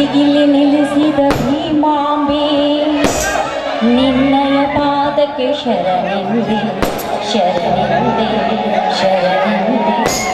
ಗಿಲಿ ನಿಲ್ಲಿಸಿದ ಭೀಮಾಂಬೆ ನಿನ್ನಯ ಪಾದಕ್ಕೆ ಶರಣೆಂದೆ ಶರಣೆಂದೆ ಶರಣೆಂದೆ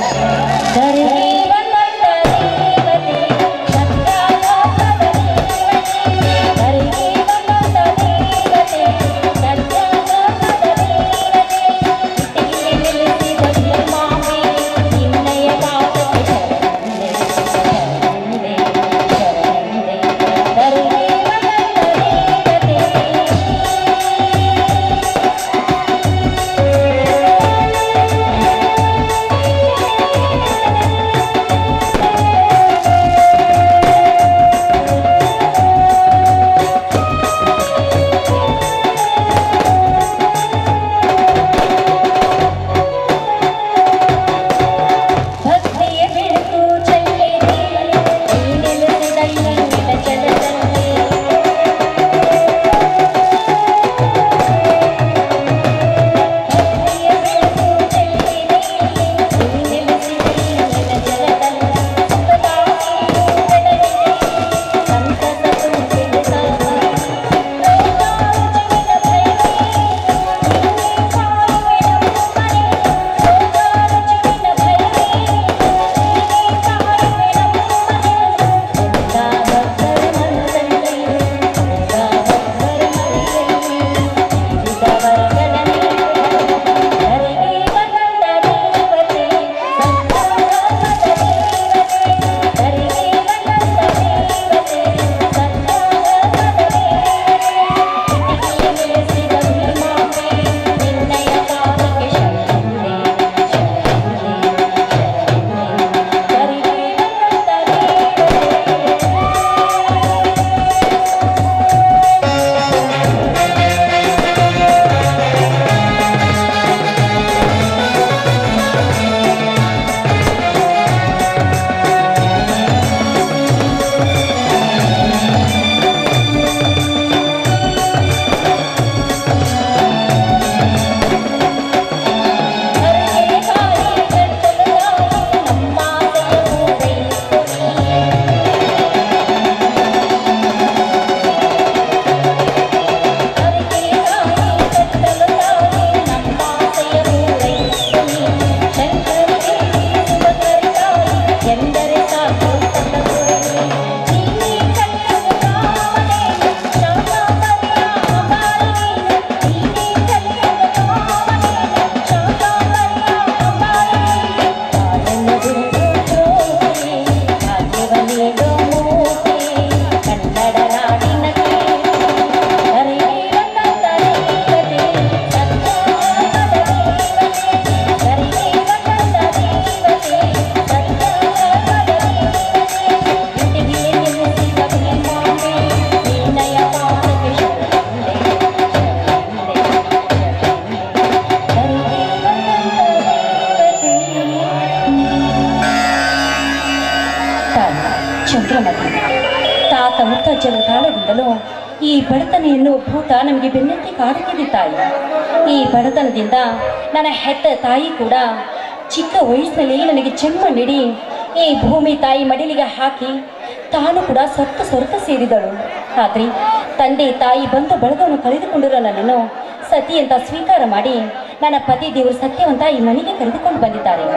ತಾತ ಮುತ್ತಜ್ಜನ ಕಾಲದಿಂದಲೂ ಈ ಬಡತನೆಯನ್ನು ಭೂತ ನಮಗೆ ಬೆನ್ನತ್ತಿ ಕಾಡುತ್ತಿದೆ ತಾಯಿ. ಈ ಬಡತನದಿಂದ ನನ್ನ ಹೆತ್ತ ತಾಯಿ ಕೂಡ ಚಿಕ್ಕ ವಯಸ್ಸಿನಲ್ಲಿ ನನಗೆ ಜನ್ಮ ನೀಡಿ ಈ ಭೂಮಿ ತಾಯಿ ಮಡಿಲಿಗೆ ಹಾಕಿ ತಾನು ಕೂಡ ಸ್ವರ್ಗ ಸೇರಿದಳು. ಆದರೆ ತಂದೆ ತಾಯಿ ಬಂದು ಬಳಗವನ್ನು ಕಳೆದುಕೊಂಡಿರೋ ನನ್ನನ್ನು ಸತಿ ಅಂತ ಸ್ವೀಕಾರ ಮಾಡಿ ನನ್ನ ಪತಿ ದೇವರು ಸತ್ಯವಂತ ಈ ಮನೆಗೆ ಕರೆದುಕೊಂಡು ಬಂದಿದ್ದಾರೆ.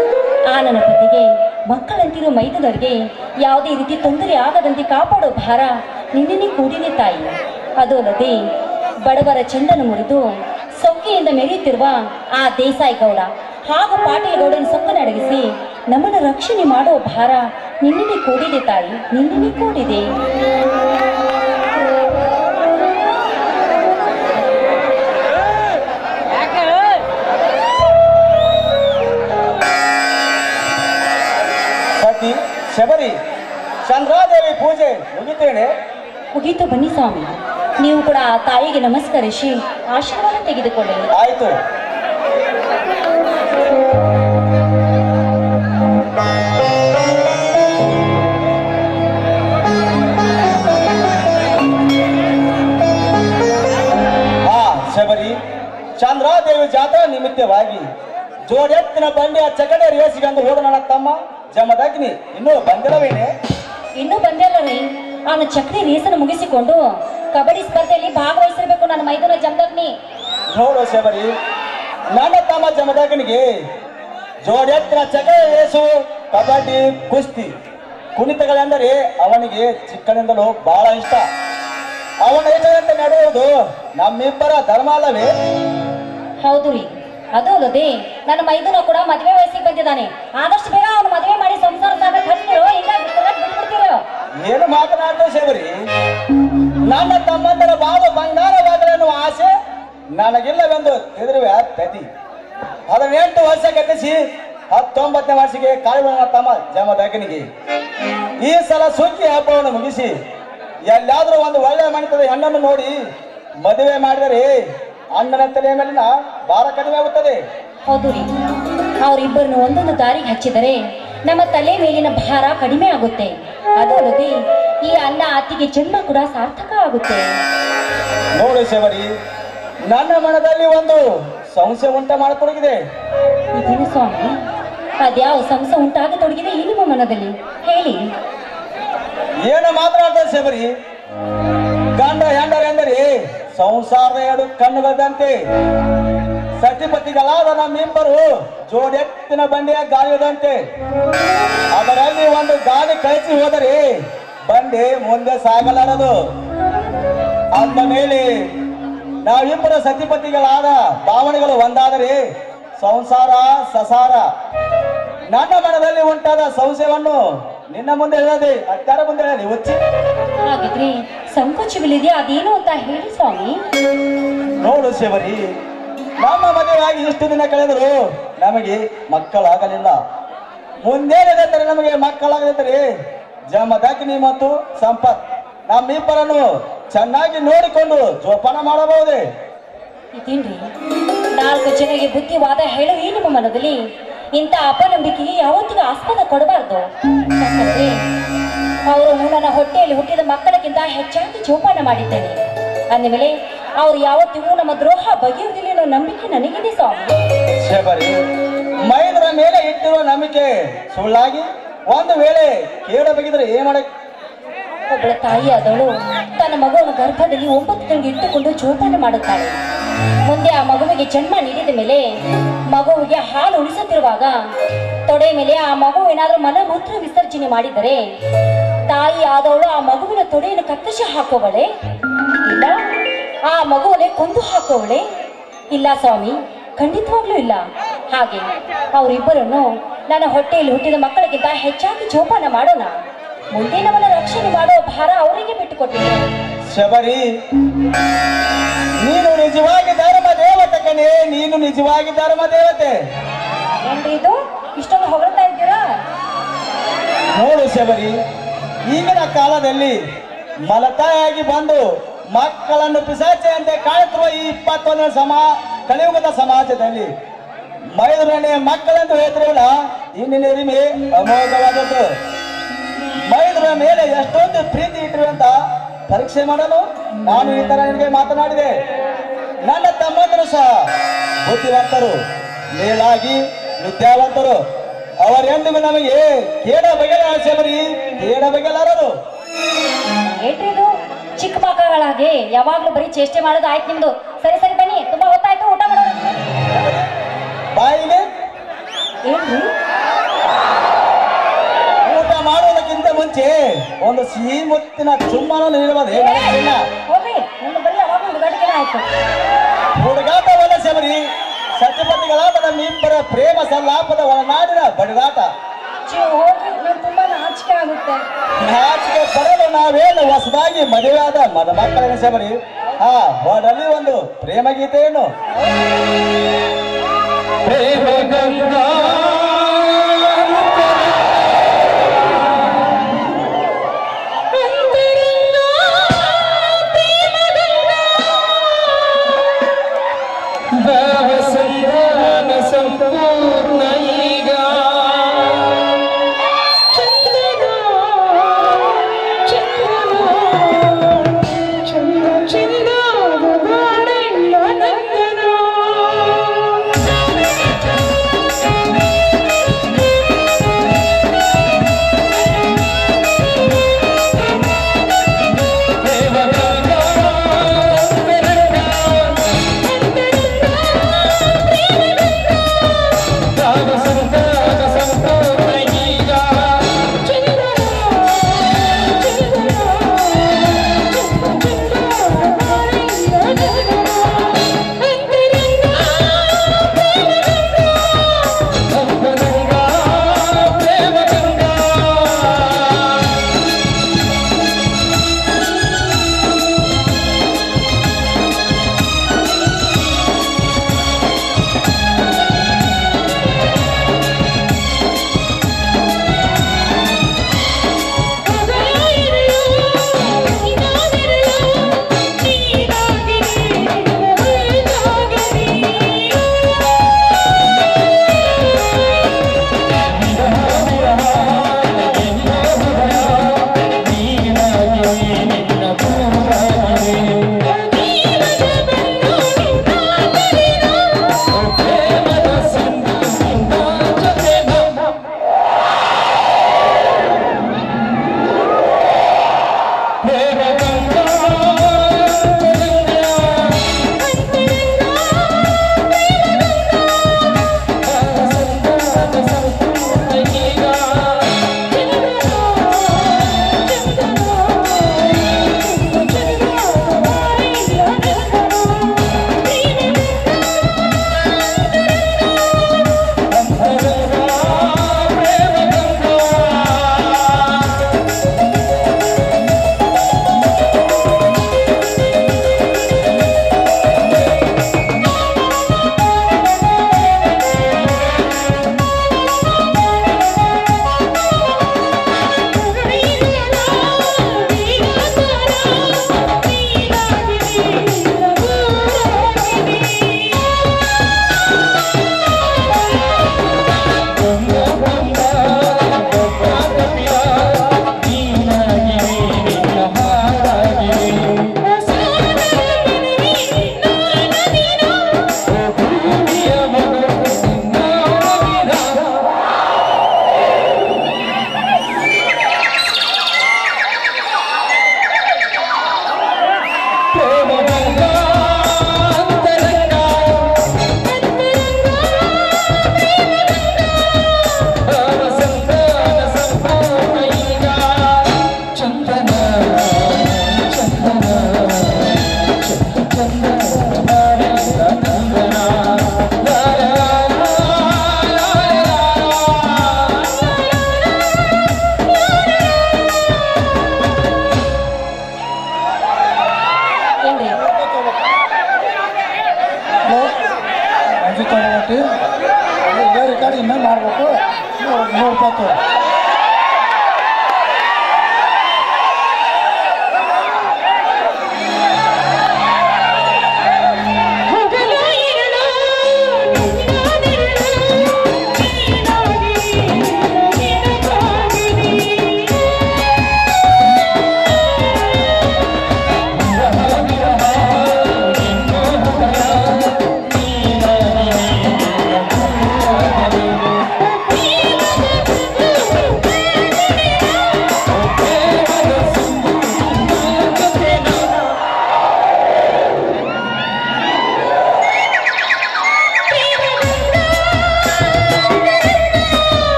ಆ ನನ್ನ ಪತಿಗೆ ಮಕ್ಕಳಂತಿರೋ ಮೈದುನರಿಗೆ ಯಾವುದೇ ರೀತಿ ತೊಂದರೆ ಆಗದಂತೆ ಕಾಪಾಡೋ ಭಾರ ನಿನ್ನೆ ಕೂಡಿದೆ ತಾಯಿ. ಅದು ಅಲ್ಲದೆ ಬಡವರ ಚೆಂಡನ್ನು ಮುರಿದು ಸೊಕ್ಕೆಯಿಂದ ಮೆರೆಯುತ್ತಿರುವ ಆ ದೇಸಾಯಿ ಗೌಡ ಹಾಗೂ ಪಾಟೀಲ್ ಗೌಡನ ಸೊಕ್ಕನ್ನು ಅಡಗಿಸಿ ನಮ್ಮನ್ನು ರಕ್ಷಣೆ ಮಾಡೋ ಭಾರ ನಿನ್ನೆ ಕೂಡಿದೆ ತಾಯಿ, ನಿನ್ನೆ ಕೂಡಿದೆ. ಶಬರಿ, ಚಂದ್ರಾದೇವಿ ಪೂಜೆ ಮುಗಿತೇನೆ. ಮುಗೀತು ಬನ್ನಿ ಸ್ವಾಮಿ, ನೀವು ಕೂಡ ಆ ತಾಯಿಗೆ ನಮಸ್ಕರಿಸಿ ಆಶೀರ್ವಾದ ತೆಗೆದುಕೊಳ್ಳಿ. ಆಯ್ತು. ಶಬರಿ, ಚಂದ್ರಾದೇವಿ ಜಾತ್ರಾ ನಿಮಿತ್ತವಾಗಿ ಜೋಡೆತ್ತಿನ ಬಂಡಿಯ ಚಕಡೆ ರೇಸಿಗಂದು ಹೋದ ನನ್ನ ತಮ್ಮ ಜಮದಗ್ನಿ ಇನ್ನೂ ಬಂದಿಲ್ಲವೇನೆ? ಇನ್ನೂ ಬಂದಿಲ್ಲ ರೀ. ಅವನ ಚಕ್ರಿ ರೇಸನ್ನು ಮುಗಿಸಿಕೊಂಡು ಕಬಡ್ಡಿ ಸ್ಪರ್ಧೆಯಲ್ಲಿ ಭಾಗವಹಿಸಿರ್ಬೇಕು ನನ್ನ ಮೈದುನ ಜಮದಗ್ನಿ. ನೋಡು ಶಬರಿ, ನನ್ನ ತಮ್ಮ ಜಮದಗ್ನಿಗೆ ಜೋಡೆತ್ತಿನ ಚಕ್ರ ರೇಸು, ಕಬಡ್ಡಿ, ಕುಸ್ತಿ, ಕುಣಿತಗಳೆಂದರೆ ಅವನಿಗೆ ಚಿಕ್ಕನಿಂದಲೂ ಬಹಳ ಇಷ್ಟ. ಅವನ ಇಷ್ಟದಂತೆ ನಡೆಯುವುದು ನಮ್ಮಿಬ್ಬರ ಧರ್ಮ ಅಲ್ಲವೇ? ಹೌದು ರೀ. ಅದು ಅಲ್ಲದೆ ನನ್ನ ಮೈದುನ ಕೂಡ ಮದುವೆ ವಯಸ್ಸಿಗೆ ಬಂದಿದ್ದಾನೆ. ಆದಷ್ಟು ಬೇಗ ಅವನು ಮದುವೆ ಮಾಡಿ ಸಂಸಾರ ಸಾಗ ಹಚ್ಚಿರೋ ಇಲ್ಲ ಬಿಟ್ಬಿಡ್ತೀರೋ? ಏನು ಮಾತನಾಡ್ತೇವೆ ಶಬರಿ? ನನ್ನ ತಮ್ಮಂದರ ಬಾಳು ಬಂಗಾರವಾಗಲೆನ್ನುವ ಆಸೆ ನನಗಿಲ್ಲವೆಂದು ತಿಳಿದಿರುವೆ ಪ್ರತಿ 18 ವರ್ಷ ಗತಿಸಿ 19ನೇ ವರ್ಷಕ್ಕೆ ಕಾಯುವ ತಮ್ಮ ಜಮದಗ್ನಿಗೆ ಈ ಸಲ ಸುಗ್ಗಿ ಹಬ್ಬವನ್ನು ಮುಗಿಸಿ ಎಲ್ಲಾದ್ರೂ ಒಂದು ಒಳ್ಳೆ ಮಣಿತದ ಹೆಣ್ಣನ್ನು ನೋಡಿ ಮದುವೆ ಮಾಡಿದರೆ ಅಣ್ಣನ ತಲೆಯ ಮೇಲಿನ ಭಾರ ಕಡಿಮೆ ಆಗುತ್ತದೆ. ಹೌದು ರೀ. ಅವರಿಬ್ಬರನ್ನು ಒಂದೊಂದು ದಾರಿಗೆ ಹಚ್ಚಿದರೆ ನಮ್ಮ ತಲೆ ಮೇಲಿನ ಭಾರ ಕಡಿಮೆ ಆಗುತ್ತೆ. ಅದು ಅಲ್ಲದೆ ಈ ಅಣ್ಣ ಅತ್ತಿಗೆ ಜನ್ಮ ಕೂಡ ಸಾರ್ಥಕ ಆಗುತ್ತೆ. ನೋಡು ಶಬರಿ, ನನ್ನ ಮನದಲ್ಲಿ ಒಂದು ಸಂಶಯ ಉಂಟ ಮಾಡತೊಡಗಿದೆ. ಇದೇನು ಸ್ವಾಮಿ? ಅದ್ಯಾವ ಸಂಶಯ ಉಂಟಾಗತೊಡಗಿದೆ ಈ ನಿಮ್ಮ ಮನದಲ್ಲಿ? ಹೇಳಿ. ಏನು ಮಾತನಾಡ್ತಾರೆ ಶಬರಿ? ಗಂಡ ಹೆಂಡರೆಂದರೆ ಸಂಸಾರದ 2 ಕಣ್ಣುಗಳದಂತೆ. ಸತಿಪತಿಗಳಾದ ನಮ್ಮಿಬ್ಬರು ಜೋಡೆತ್ತಿನ ಬಂಡಿಯ ಗಾಳಿಯದಂತೆ. ಅದರಲ್ಲಿ ಒಂದು ಗಾಳಿ ಕಳಿಸಿ ಹೋದರೆ ಬಂಡಿ ಮುಂದೆ ಸಾಗಲಾರದು. ಅಂದ ಮೇಲೆ ನಾವಿಬ್ಬರು ಸತಿಪತಿಗಳಾದ ಭಾವನೆಗಳು ಒಂದಾದರೆ ಸಂಸಾರ ಸಸಾರ. ನನ್ನ ಮನದಲ್ಲಿ ಉಂಟಾದ ಸಂಶಯವನ್ನು ನಿನ್ನ ಮುಂದೆ ಹೇಳದೆ ಅತ್ಯಾರ ಮುಂದೆ ಹೇಳಿ ಹುಚ್ಚಿ. ಹಾಗಿದ್ರೆ ಸಂಕೋಚವಿಲ್ಲದೆ ಅದೇನು ಅಂತ ಹೇಳಿ ಸ್ವಾಮಿ. ನೋಡು ಶಬರಿ, ನಮ್ಮ ಮದುವೆಯಾಗಿ ಇಷ್ಟು ದಿನ ಕಳೆದರೂ ನಮಗೆ ಮಕ್ಕಳಾಗಲಿಲ್ಲ. ಮುಂದೇನಿದೆ ನಮಗೆ ಮಕ್ಕಳಾಗದಿದ್ದರೆ ಜಮದಗ್ನಿ ಮತ್ತು ಸಂಪತ್ ನಮ್ಮಿಬ್ಬರನ್ನು ಚೆನ್ನಾಗಿ ನೋಡಿಕೊಂಡು ಜೋಪಾನ ಮಾಡಬಹುದೇ? ಇದೇನ್ರಿ 4 ಜನರಿಗೆ ಬುದ್ಧಿವಾದ ಹೇಳು ಈ ನಿಮ್ಮ ಮನದಲ್ಲಿ. ಇಂಥ ಅಪನಂಬಿಕೆಗೆ ಯಾವತ್ತಿಗೂ ಆಸ್ಪದ ಕೊಡಬಾರ್ದು. ಯಾಕಂದ್ರೆ ಅವರು ನನ್ನ ಹೊಟ್ಟೆಯಲ್ಲಿ ಹುಟ್ಟಿದ ಮಕ್ಕಳಿಗಿಂತ ಹೆಚ್ಚಾಗಿ ಜೋಪಾನ ಮಾಡಿದ್ದೇನೆ ಅಂದಮೇಲೆ ಅವ್ರು ಯಾವತ್ತಿಗೂ ನಮ್ಮ ದ್ರೋಹ ಬಗೆಯುವುದಿಲ್ಲ ಅನ್ನೋ ನಂಬಿಕೆ ನನಗಿದೆ ಸ್ವಾಮಿ. ಶಬರಿ, ಮೈದರ ಮೇಲೆ ಇಟ್ಟಿರುವ ನಂಬಿಕೆ ಸುಳ್ಳಾಗಿ ಒಂದು ವೇಳೆ ಕೇಳ ಬಗೆದರೆ ಏನ್ ಮಾಡ? ಒಬ್ಬಳ ತಾಯಿ ಆದವಳು ತನ್ನ ಮಗುವನ್ನು ಗರ್ಭದಲ್ಲಿ 9 ತಿಂಗಳು ಇಟ್ಟುಕೊಂಡು ಜೋಪಾನ ಮಾಡುತ್ತಾಳೆ. ಮುಂದೆ ಆ ಮಗುವಿಗೆ ಜನ್ಮ ನೀಡಿದ ಮೇಲೆ ಮಗುವಿಗೆ ಹಾಲು ಉಣಿಸುತ್ತಿರುವಾಗ ತೊಡೆ ಮೇಲೆ ಆ ಮಗು ಏನಾದರೂ ಮಲಮೂತ್ರ ವಿಸರ್ಜನೆ ಮಾಡಿದರೆ ತಾಯಿ ಆದವಳು ಆ ಮಗುವಿನ ತೊಡೆಯನ್ನು ಕತ್ತರಿಸಿ ಹಾಕುವಳೆ? ಇಲ್ಲ ಆ ಮಗುವನ್ನೇ ಕೊಂದು ಹಾಕುವಳೆ? ಇಲ್ಲ ಸ್ವಾಮಿ, ಖಂಡಿತವಾಗ್ಲೂ ಇಲ್ಲ. ಹಾಗೆ ಅವರಿಬ್ಬರನ್ನು ನನ್ನ ಹೊಟ್ಟೆಯಲ್ಲಿ ಹುಟ್ಟಿದ ಮಕ್ಕಳಿಗಿಂತ ಹೆಚ್ಚಾಗಿ ಜೋಪಾನ ಮಾಡೋಣ. ಮುಂದೆ ನಮ್ಮನ್ನ ರಕ್ಷಣೆ ಮಾಡೋ ಭಾರ ಅವರಿಗೆ ಬಿಟ್ಟುಕೊಟ್ಟಿದೆ. ಶಬರಿ, ನೀನು ನಿಜವಾಗಿ ಧರ್ಮ ದೇವತೆ ಕಣೆ. ನೀನು ನಿಜವಾಗಿ ಧರ್ಮ ದೇವತೆ. ಏನ್ರಿ ಇದು ಇಷ್ಟೊಂದು ಹೊಗಳ್ತಾ ಇದ್ದೀರಾ? ನೋಡು ಶಬರಿ, ಈಗಿನ ಕಾಲದಲ್ಲಿ ಮಲತಾಯಾಗಿ ಬಂದು ಮಕ್ಕಳನ್ನು ಪಿಸಾಚೆಯಂತೆ ಕಾಣುತ್ತಿರುವ ಈ 21ನೇ ಕಲಿಯುಗದ ಸಮಾಜದಲ್ಲಿ ಮೈದುರನೇ ಮಕ್ಕಳೆಂದು ಹೇಳ್ತಿರಲ್ಲ, ಇನ್ನಿನ ಹಿರಿಮೆ ಅಮೋಘವಾದದ್ದು. ಮೈದುರ ಮೇಲೆ ಎಷ್ಟೊಂದು ಪ್ರೀತಿ ಇಟ್ಟಿರುವಂತ ಪರೀಕ್ಷೆ ಮಾಡಲು ನಾನು ಈ ತರ ನಿನಗೆ ಮಾತನಾಡಿದೆ. ನನ್ನ ತಮ್ಮಂದರು ಸಹ ಬುದ್ಧಿವಂತರು, ಮೇಲಾಗಿ ವಿದ್ಯಾವಂತರು. ಅವರೆಂದಿಗೂ ನಮಗೆ ಕೇಡ ಬಗೆಯ ಶಬರಿ, ಕೇಡ ಬಗೆಲಾರರು. ಏನ್ರಿ ಇದು ಚಿಕ್ಕ ಮಕ್ಕಳಾಗೆ ಯಾವಾಗ್ಲೂ ಬರೀ ಚೇಷ್ಟೆ ಮಾಡೋದು ಆಯ್ತು ನಿಮ್ದು. ಸರಿ ಸರಿ ಬನ್ನಿ, ತುಂಬಾ ಹೊತ್ತಾಯ್ತು, ಊಟ ಮಾಡೋಣ. ಬಾಯಿಗೆ ಏನ್ರಿ ಊಟ ಮಾಡುವುದಕ್ಕಿಂತ ಮುಂಚೆ ಒಂದು ಸಿಹಿ ಮುತ್ತಿನ ಚುಮ್ಮನ ನೀಡುವುದೇ ಹೋಗ್ರಿ, ಒಂದು ಬರೀ ಯಾವಾಗ ಹುಡುಗಾಟಿಕೆ ಆಯ್ತು. ಹುಡುಗಾಟವಲ್ಲ ಶಬರಿ, ಸತ್ಯಪತಿಗಳಾದ ನಮ್ಮಿಬ್ಬರ ಪ್ರೇಮ ಸಲ್ಲಾಪದ ಒಳನಾಡಿನ ಬಡಿದಾಟ. ಹೋಗಿ ನಂಗೆ ತುಂಬಾ ನಾಚಿಕೆ ಆಗುತ್ತೆ. ನಾಚಿಕೆ ಬರಲು ನಾವೇನು ಹೊಸದಾಗಿ ಮದುವೆಯಾದ ಮಕ್ಕಳೇನ ಶಬರಿ? ಹೊಡಲಿ ಒಂದು ಪ್ರೇಮ ಗೀತೆಯನ್ನು. ಪ್ರೇಮ ಗಂಗಾ ಸಂಪೂರ್ಣ ಈಗ ಪ್ರೇಮ